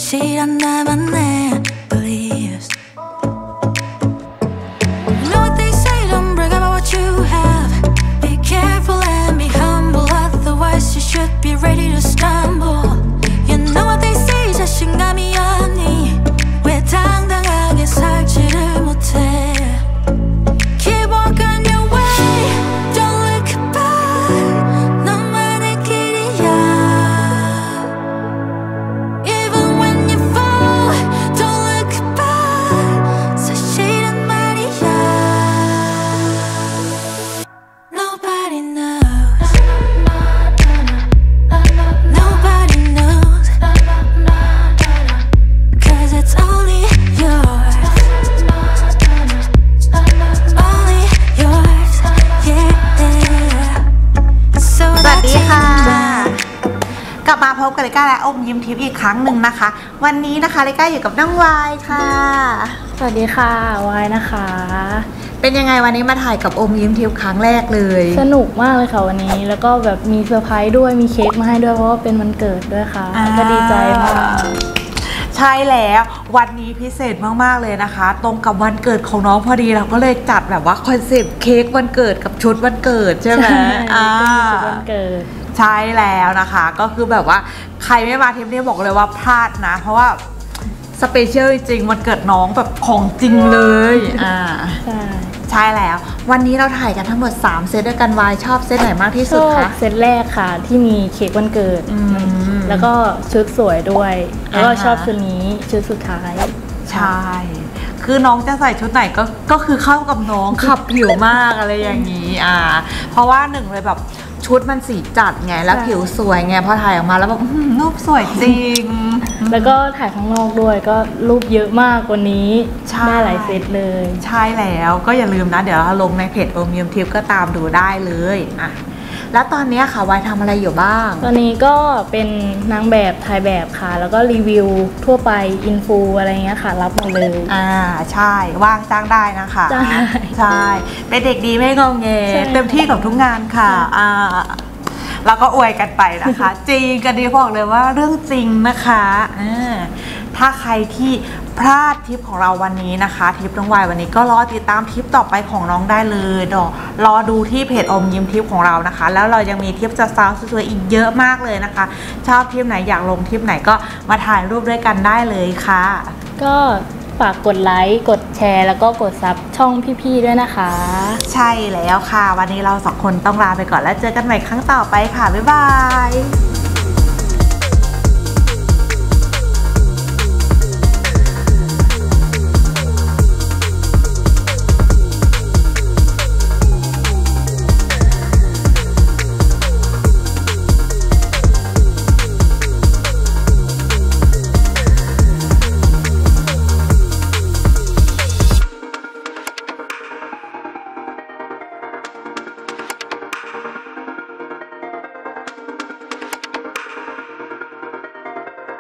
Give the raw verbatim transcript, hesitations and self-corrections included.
실한 나만의 beliefs. You know what they say, don't brag about what you have. Be careful and be humble, otherwise you should be ready to stumble. You know what they say, 자신감이 없니 왜 당당하게 살지를 못해. Keep walking your way, don't look back. 너만의 길이야. Even when you fall, don't look back. 사실은 말이야. Nobody knows. Nobody knows. 'Cause it's only yours. Only yours. Yeah. So สวัส that ดีค่ะ changes. กลับมาพบกับลิก้าและอมยิ้มทิพย์อีกครั้งหนึ่งนะคะ วันนี้นะคะลิก้าอยู่กับน้องวายค่ะสวัสดีค่ะวายนะคะเป็นยังไงวันนี้มาถ่ายกับอมยิ้มทิพย์ครั้งแรกเลยสนุกมากเลยค่ะวันนี้แล้วก็แบบมีเซอร์ไพรส์ด้วยมีเค้กมาให้ด้วยเพราะว่าเป็นวันเกิดด้วยค่ะอ่าก็ดีใจมากใช่แล้ววันนี้พิเศษมากๆเลยนะคะ ตรงกับวันเกิดของน้องพอดีเราก็เลยจัดแบบว่าคอนเซปต์เค้กวันเกิดกับชุดวันเกิดใช่ไหมใช่อ่าก็มีชุดวันเกิดใช่แล้วนะคะก็คือแบบว่าใครไม่มาทริปนี้บอกเลยว่าพลาดนะ เพราะว่าสเปเชียลจริงๆวันเกิดน้องแบบของจริงเลยอ่าใช่ใช่แล้ววันนี้เราถ่ายกันทั้งหมดสามเซตด้วยกันวายชอบเซตไหนมากที่ชสุดอบคะเซตแรกค่ะที่มีเค้กวันเกิดอืมแล้วก็ชุดสวยด้วยแล้วก็อ่าฮะชอบชุดนี้ชุดสุดท้ายใช่ คือน้องจะใส่ชุดไหนก็ก็คือเข้ากับน้องขับผิวมากอะไรอย่างนี้อ่าเพราะว่าหนึ่งเลยแบบชุดมันสีจัดไงแล้วผิวสวยไงพอถ่ายออกมาแล้วแบบอื้อหือรูปสวยจริงแล้วก็ถ่ายข้างนอกด้วยก็รูปเยอะมากกว่านี้ใช่ได้หลายเซตเลยใช่แล้วก็อย่าลืมนะเดี๋ยวเราลงในเพจโอมยิมทิปก็ตามดูได้เลยอ่ะแล้วตอนนี้ค่ะวายทำอะไรอยู่บ้างตอนนี้ก็เป็นนางแบบถ่ายแบบค่ะ แล้วก็รีวิวทั่วไปอินฟูอะไรเงี้ยค่ะ รับหมดเลยอ่าใช่ว่างจ้างได้นะคะจ้างได้ใช่เป็นเด็กดีไม่งงเงใช่เต็มที่กับทุกงานค่ะอ่าแล้วก็อวยกันไปนะคะ จริงกันดีบอกเลยว่าเรื่องจริงนะคะอ่าถ้าใครที่พลาดทริปของเราวันนี้นะคะทริปน้องวายวันนี้ก็รอติดตามทริปต่อไปของน้องได้เลยดอกรอดูที่เพจอมยิ้มทริปของเรานะคะ แล้วเรายังมีทริปสาวๆสวยๆอีกเยอะมากเลยนะคะ ชอบทริปไหนอยากลงทริปไหนก็มาถ่ายรูปด้วยกันได้เลยค่ะก็ฝากกดไลค์ กดแชร์ แล้วก็กดซับช่องพี่ๆด้วยนะคะใช่แล้วค่ะ วันนี้เราสองคนต้องลาไปก่อนแล้วเจอกันใหม่ครั้งต่อไปค่ะ บ๊ายบาย